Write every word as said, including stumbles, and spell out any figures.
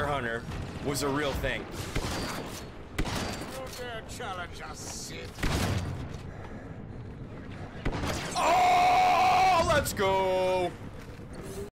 Hunter was a real thing. You dare challenge us, Sith? Oh, let's go!